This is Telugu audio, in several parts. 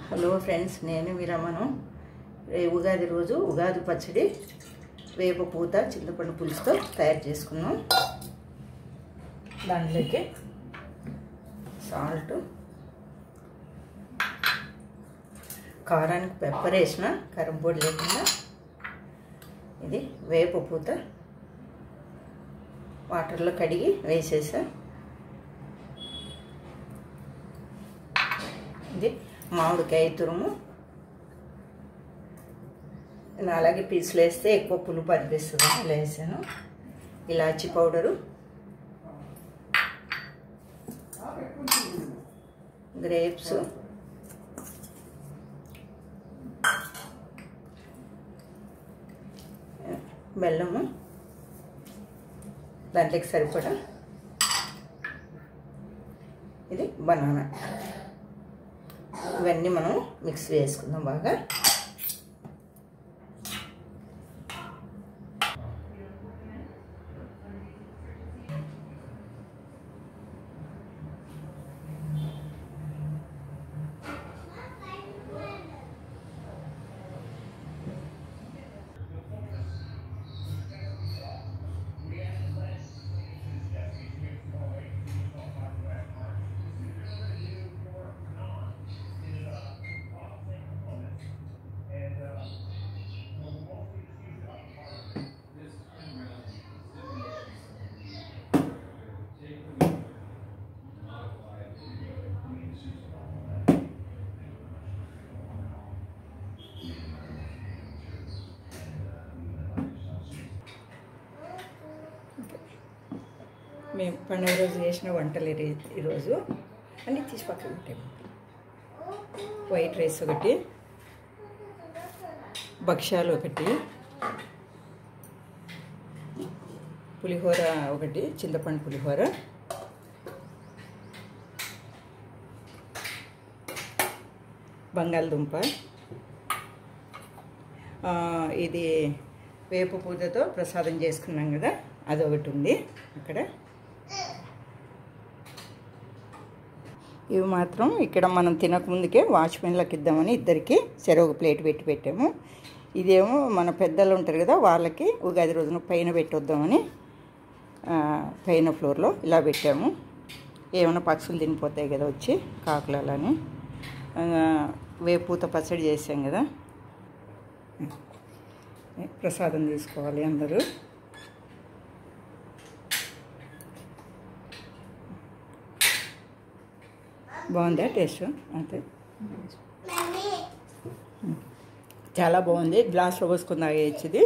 హలో ఫ్రెండ్స్, నేను విరమను. ఉగాది రోజు ఉగాది పచ్చడి వేప పూత చింతపండు పులుసుతో తయారు చేసుకున్నాం. దాంట్లోకి సాల్ట్, కారానికి పెప్పర్ వేసిన, కారం పొడి లేకుండా. ఇది వేప పూత వాటర్లో కడిగి వేసేసా. ఇది మామిడికాయ తురుము, అలాగే పీసులు వేస్తే ఎక్కువ పులుపు అనిపిస్తుంది, ఇలా వేసాను. ఇలాచి పౌడరు, గ్రేప్స్, బెల్లము, దాంట్లోకి సరిపడా. ఇది బనానా. ఇవన్నీ మనం మిక్స్ చేసుకుందాం బాగా. మేము పండుగ రోజు చేసిన వంటలు ఈరోజు అన్నీ తీసి పక్కన పెట్టాము. వైట్ రైస్ ఒకటి, భక్ష్యాలు ఒకటి, పులిహోర ఒకటి, చింతపండు పులిహోర, బంగాళదుంప, ఇది వేప పూజతో ప్రసాదం చేసుకున్నాం కదా, అదొకటి ఉంది అక్కడ. ఇవి మాత్రం ఇక్కడ మనం తినకముందుకే వాచ్మెన్లకు ఇద్దామని ఇద్దరికి చెరొక ప్లేట్ పెట్టి పెట్టాము. ఇదేమో మన పెద్దలు ఉంటారు కదా, వాళ్ళకి ఉగాది రోజున పైన పెట్టొద్దామని పైన ఫ్లోర్లో ఇలా పెట్టాము. ఏమైనా పక్షులు తినిపోతాయి కదా వచ్చి, కాకులని. వేపూత పచ్చడి చేసాం కదా, ప్రసాదం తీసుకోవాలి అందరూ. బాగుందా టేస్ట్? అంతే, చాలా బాగుంది. గ్లాస్లో పోసుకుని తాగేయచ్చుది.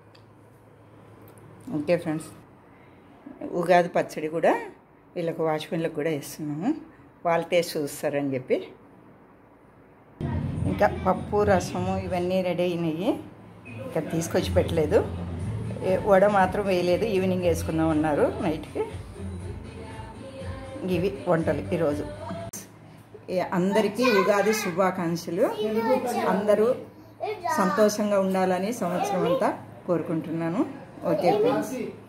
ఓకే ఫ్రెండ్స్, ఉగాది పచ్చడి కూడా వీళ్ళకు వాచ్మెన్లకు కూడా ఇస్తున్నాము, వాళ్ళ టేస్ట్ చూస్తారని చెప్పి. ఇంకా పప్పు, రసము ఇవన్నీ రెడీ అయినాయి, ఇంకా తీసుకొచ్చి పెట్టలేదు. వడ మాత్రం వేయలేదు, ఈవినింగ్ వేసుకుందాం అన్నారు నైట్కి. ఇవి వంటలు ఈరోజు. అందరికీ ఉగాది శుభాకాంక్షలు. అందరూ సంతోషంగా ఉండాలని సంవత్సరం అంతా కోరుకుంటున్నాను. Okay friends.